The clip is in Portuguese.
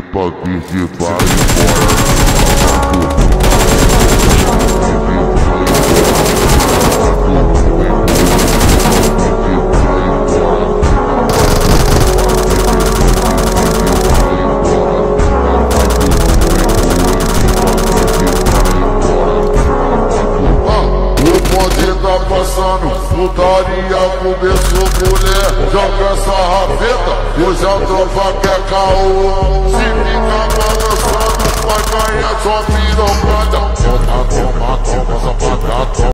Pubg que vai embora. Tá passando, putaria começou, mulher. Joga essa rafeta, hoje a tropa quer caô. Se fica balançando, vai ganhar sua pirocada. Toma, toma, toma, safada, toma.